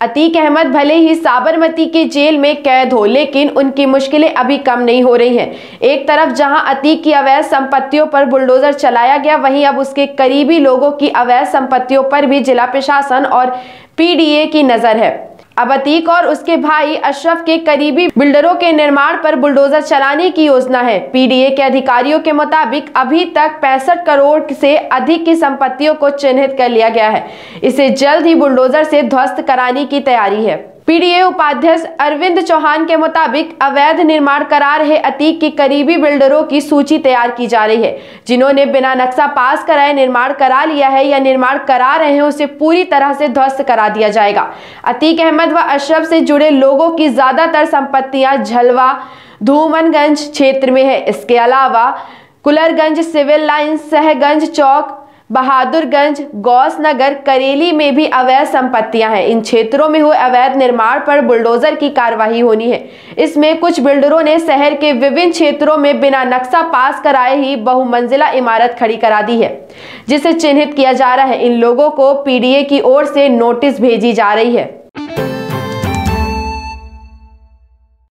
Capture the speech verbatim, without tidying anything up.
अतीक अहमद भले ही साबरमती की जेल में कैद हो, लेकिन उनकी मुश्किलें अभी कम नहीं हो रही हैं। एक तरफ जहां अतीक की अवैध संपत्तियों पर बुलडोजर चलाया गया, वहीं अब उसके करीबी लोगों की अवैध संपत्तियों पर भी जिला प्रशासन और पीडीए की नजर है। अब अतीक और उसके भाई अशरफ के करीबी बिल्डरों के निर्माण पर बुलडोजर चलाने की योजना है। पीडीए के अधिकारियों के मुताबिक अभी तक पैंसठ करोड़ से अधिक की संपत्तियों को चिन्हित कर लिया गया है। इसे जल्द ही बुलडोजर से ध्वस्त कराने की तैयारी है। पीडीए उपाध्यक्ष अरविंद चौहान के मुताबिक अवैध निर्माण करा रहे अतीक के करीबी बिल्डरों की सूची तैयार की जा रही है। जिन्होंने बिना नक्शा पास कराए निर्माण करा लिया है या निर्माण करा रहे हैं, उसे पूरी तरह से ध्वस्त करा दिया जाएगा। अतीक अहमद व अशरफ से जुड़े लोगों की ज्यादातर संपत्तियां झलवा धूमनगंज क्षेत्र में है। इसके अलावा कुलरगंज, सिविल लाइन, सहगंज चौक, बहादुरगंज, गौसनगर, करेली में भी अवैध संपत्तियां हैं। इन क्षेत्रों में हुए अवैध निर्माण पर बुलडोजर की कार्रवाई होनी है। इसमें कुछ बिल्डरों ने शहर के विभिन्न क्षेत्रों में बिना नक्शा पास कराए ही बहुमंजिला इमारत खड़ी करा दी है, जिसे चिन्हित किया जा रहा है। इन लोगों को पीडीए की ओर से नोटिस भेजी जा रही है।